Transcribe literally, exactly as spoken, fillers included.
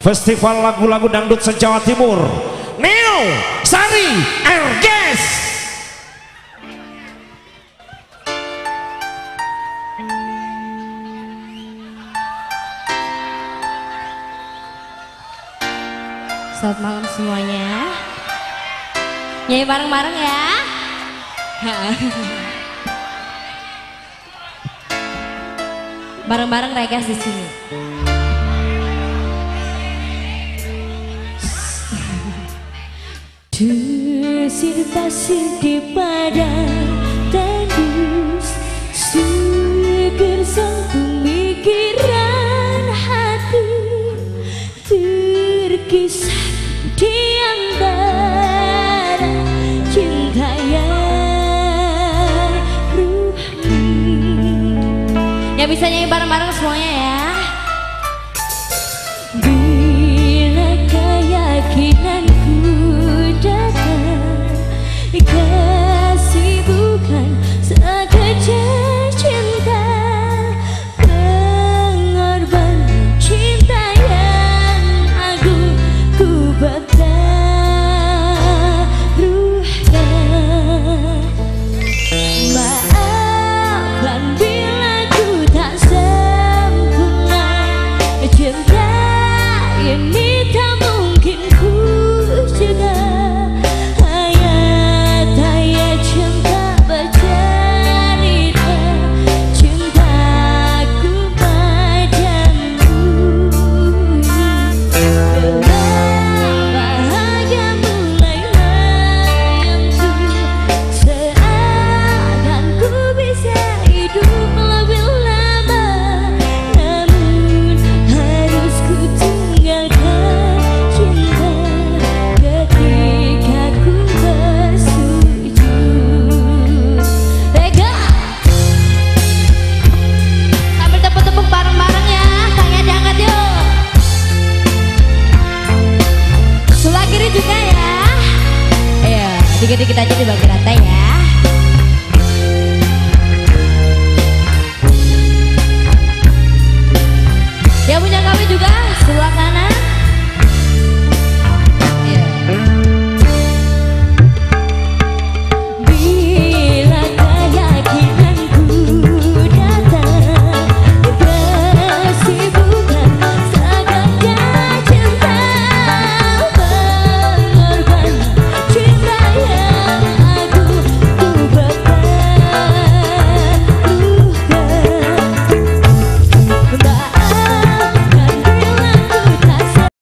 Festival lagu-lagu dangdut se-Jawa Timur, Neo Sari Erges. Selamat malam semuanya. Nyanyi bareng-bareng ya. Bareng-bareng Regas di sini. Desir pasir di padang tandus, seger sang pemikiran hati, terkisah di antara cinta yang ruhani. Ya bisa nyanyi bareng-bareng semuanya ya. Bila keyakinanku datang, kasih bukan sekedar cinta, pengorbanan cinta yang agung ku bertaruhkan. Maafkan bila ku tak sempurna, cinta ini tak mungkin ku jaga. Dikit-dikit aja dibagi rata ya.